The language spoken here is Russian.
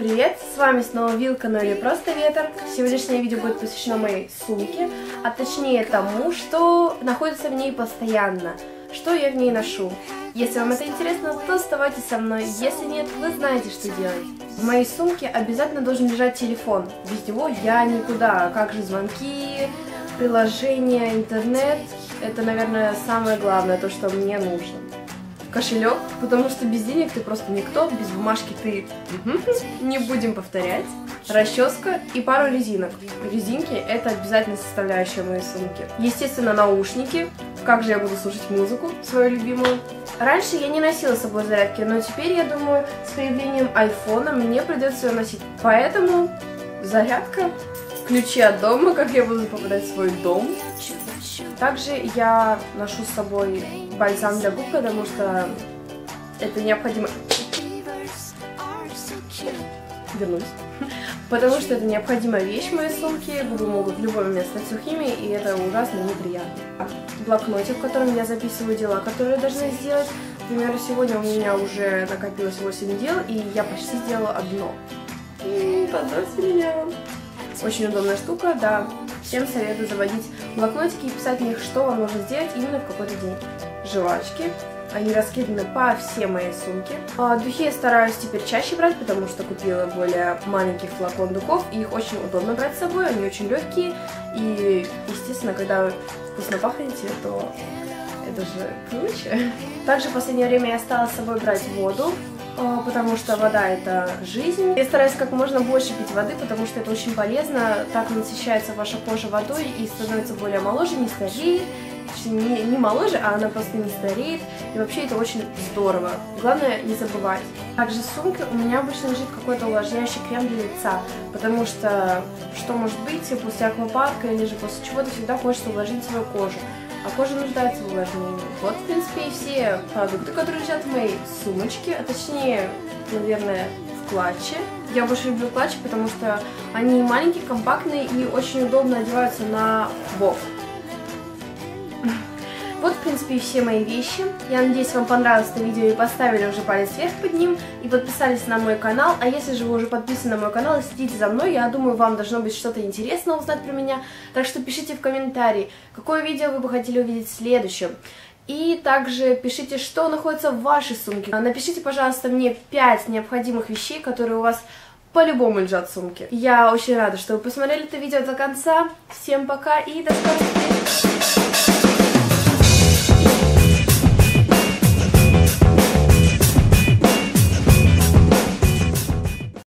привет! С вами снова Вилка, но или просто Ветер. Сегодняшнее видео будет посвящено моей сумке, а точнее тому, что находится в ней постоянно, что я в ней ношу. Если вам это интересно, то оставайтесь со мной, если нет, вы знаете, что делать. В моей сумке обязательно должен лежать телефон, без него я никуда, как же звонки, приложения, интернет, это, наверное, самое главное, то, что мне нужно. Кошелек, потому что без денег ты просто никто, без бумажки ты не будем повторять. Расческа и пару резинок. Резинки — это обязательно составляющая моей сумки. Естественно, наушники. Как же я буду слушать музыку, свою любимую. Раньше я не носила с собой зарядки, но теперь, я думаю, с появлением айфона мне придется ее носить. Поэтому зарядка, ключи от дома, как я буду попадать в свой дом. Также я ношу с собой бальзам для губ, потому что это необходимо... Вернусь. Потому что это необходимая вещь в моей сумке, губы могут в любой момент стать сухими, и это ужасно неприятно. Блокнотик, в котором я записываю дела, которые я должна сделать. К примеру, сегодня у меня уже накопилось 8 дел, и я почти сделала одно. Поздравьте меня! Очень удобная штука, да. Всем советую заводить блокнотики и писать в них, что вам нужно сделать именно в какой-то день. Жвачки. Они раскиданы по всей моей сумке. Духи я стараюсь теперь чаще брать, потому что купила более маленький флакон духов, и их очень удобно брать с собой, они очень легкие, и, естественно, когда вы вкусно пахнете, то это же круче. Также в последнее время я стала с собой брать воду, потому что вода — это жизнь. Я стараюсь как можно больше пить воды, потому что это очень полезно. Так насыщается ваша кожа водой и становится более моложе, не стареет. Не моложе, а она просто не стареет. И вообще это очень здорово. Главное не забывать. Также в сумке у меня обычно лежит какой-то увлажняющий крем для лица, потому что может быть после аквапарка или же после чего-то всегда хочется увлажнить свою кожу. А кожа нуждается в увлажнении. Вот, в принципе, и все продукты, которые лежат в моей сумочке, а точнее, наверное, в клатче. Я больше люблю клатчи, потому что они маленькие, компактные и очень удобно одеваются на бок. Вот, в принципе, и все мои вещи. Я надеюсь, вам понравилось это видео и поставили уже палец вверх под ним, и подписались на мой канал. А если же вы уже подписаны на мой канал и следите за мной, я думаю, вам должно быть что-то интересное узнать про меня. Так что пишите в комментарии, какое видео вы бы хотели увидеть следующим. И также пишите, что находится в вашей сумке. Напишите, пожалуйста, мне 5 необходимых вещей, которые у вас по-любому лежат в сумке. Я очень рада, что вы посмотрели это видео до конца. Всем пока и до скорых встреч!